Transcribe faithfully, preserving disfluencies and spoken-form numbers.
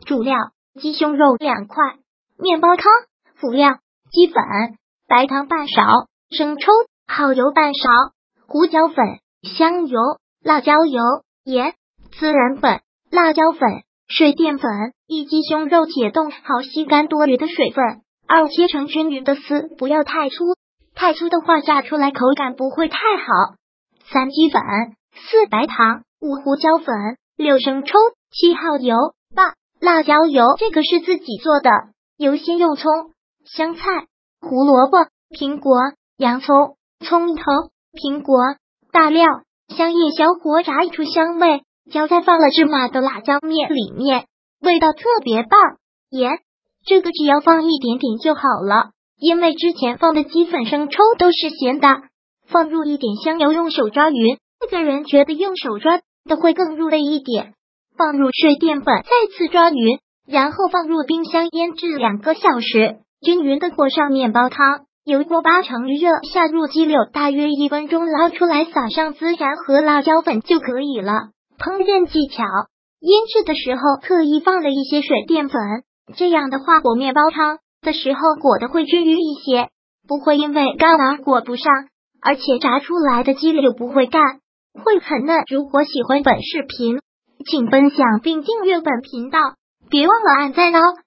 主料：鸡胸肉两块，面包糠，辅料：鸡粉、白糖半勺，生抽、蚝油半勺，胡椒粉、香油、辣椒油、盐、孜然粉、辣椒粉、水淀粉。一鸡胸肉解冻好，吸干多余的水分。二切成均匀的丝，不要太粗，太粗的话炸出来口感不会太好。三鸡粉，四白糖，五胡椒粉，六生抽，七蚝油，八辣椒油。这个是自己做的，油先用葱、香菜、胡萝卜、苹果、洋葱、葱头、苹果、大料、香叶小火炸出香味，浇在放了芝麻的辣椒面里面，味道特别棒。盐，这个只要放一点点就好了，因为之前放的鸡粉、生抽都是咸的。放入一点香油，用手抓匀。这个人觉得用手抓的会更入味一点。放入水淀粉，再次抓匀，然后放入冰箱腌制两个小时，均匀的裹上面包糠。油锅八成预热，下入鸡柳，大约一分钟捞出来，撒上孜然和辣椒粉就可以了。烹饪技巧：腌制的时候特意放了一些水淀粉，这样的话裹面包糠的时候裹得会均匀一些，不会因为干而裹不上，而且炸出来的鸡柳不会干，会很嫩。如果喜欢本视频，请分享并订阅本频道，别忘了按赞哦。